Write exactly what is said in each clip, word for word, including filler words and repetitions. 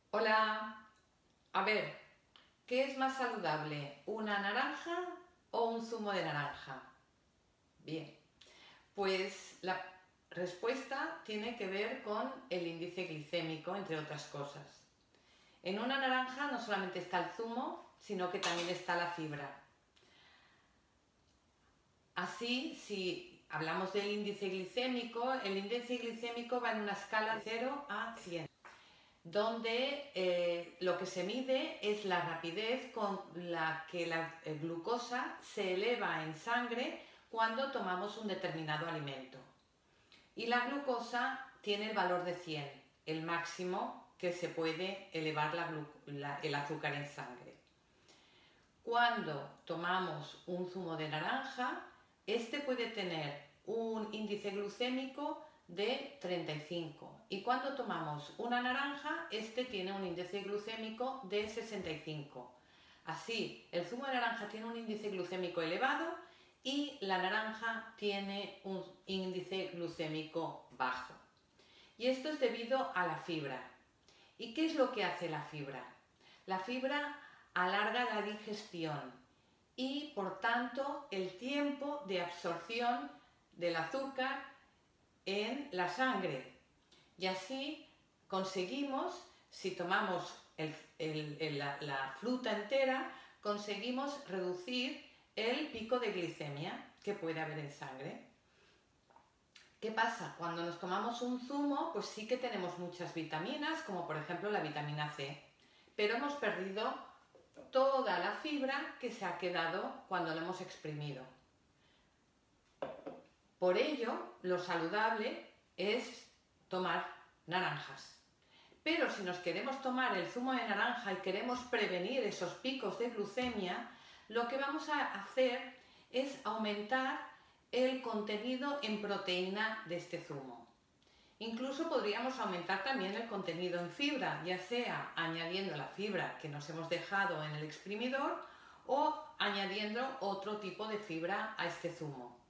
Hola, a ver, ¿qué es más saludable? ¿Una naranja o un zumo de naranja? Bien, pues la respuesta tiene que ver con el índice glicémico, entre otras cosas. En una naranja no solamente está el zumo, sino que también está la fibra. Así, si hablamos del índice glicémico, el índice glicémico va en una escala de cero a cien. Donde eh, lo que se mide es la rapidez con la que la glucosa se eleva en sangre cuando tomamos un determinado alimento. Y la glucosa tiene el valor de cien, el máximo que se puede elevar la la, el azúcar en sangre. Cuando tomamos un zumo de naranja, este puede tener un índice glucémico de treinta y cinco, y cuando tomamos una naranja, este tiene un índice glucémico de sesenta y cinco. Así, el zumo de naranja tiene un índice glucémico elevado y la naranja tiene un índice glucémico bajo. Y esto es debido a la fibra. ¿Y qué es lo que hace la fibra? La fibra alarga la digestión y, por tanto, el tiempo de absorción del azúcar en la sangre, y así conseguimos, si tomamos el, el, el, la, la fruta entera, conseguimos reducir el pico de glicemia que puede haber en sangre. ¿Qué pasa? Cuando nos tomamos un zumo, pues sí que tenemos muchas vitaminas, como por ejemplo la vitamina C, pero hemos perdido toda la fibra que se ha quedado cuando lo hemos exprimido. Por ello, lo saludable es tomar naranjas. Pero si nos queremos tomar el zumo de naranja y queremos prevenir esos picos de glucemia, lo que vamos a hacer es aumentar el contenido en proteína de este zumo. Incluso podríamos aumentar también el contenido en fibra, ya sea añadiendo la fibra que nos hemos dejado en el exprimidor o añadiendo otro tipo de fibra a este zumo.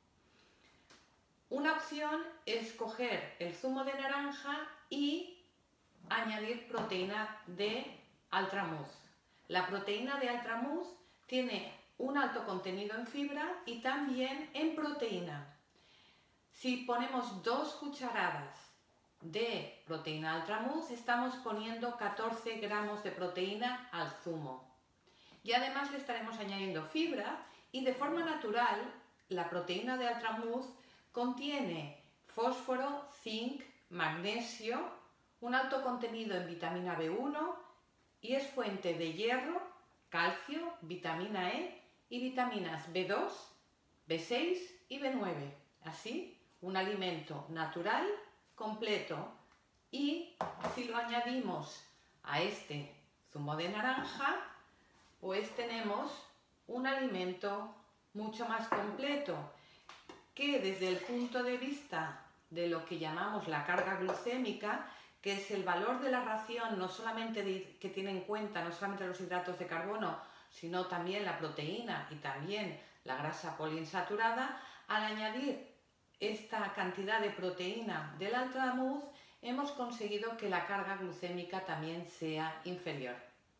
Una opción es coger el zumo de naranja y añadir proteína de altramuz. La proteína de altramuz tiene un alto contenido en fibra y también en proteína. Si ponemos dos cucharadas de proteína altramuz, estamos poniendo catorce gramos de proteína al zumo. Y además le estaremos añadiendo fibra, y de forma natural la proteína de altramuz contiene fósforo, zinc, magnesio, un alto contenido en vitamina B uno y es fuente de hierro, calcio, vitamina E y vitaminas B dos, B seis y B nueve. Así, un alimento natural, completo. Y si lo añadimos a este zumo de naranja, pues tenemos un alimento mucho más completo, que desde el punto de vista de lo que llamamos la carga glucémica, que es el valor de la ración, no solamente de, que tiene en cuenta no solamente los hidratos de carbono, sino también la proteína y también la grasa poliinsaturada, al añadir esta cantidad de proteína del altramuz, hemos conseguido que la carga glucémica también sea inferior.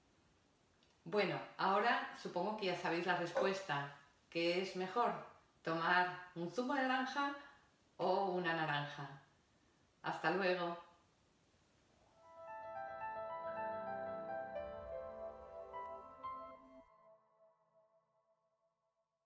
Bueno, ahora supongo que ya sabéis la respuesta. ¿Qué es mejor? ¿Tomar un zumo de naranja o una naranja? Hasta luego.